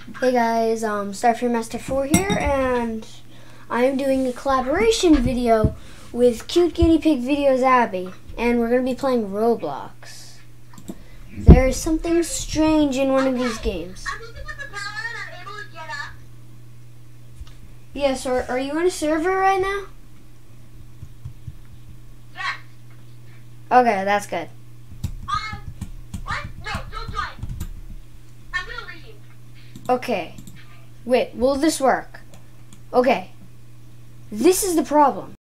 Hey guys, Starfear Master 4 here, and I'm doing a collaboration video with Cute Guinea Pig Videos Abby, and we're going to be playing Roblox. There is something strange in one of these games. Yes, are you on a server right now? Yeah. Okay, that's good. What? No, don't join. I'm gonna leave. Okay. Wait, will this work? Okay. This is the problem.